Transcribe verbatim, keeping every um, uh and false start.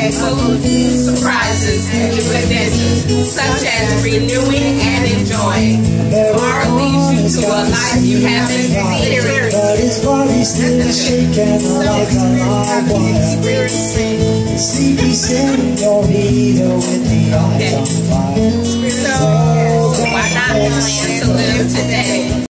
and full of surprises and new adventures, such as renewing and enjoying. Tomorrow leads you to a life you haven't experienced. But his body's still shaking like a live wire. The sleepy senorita with the eyes on fire.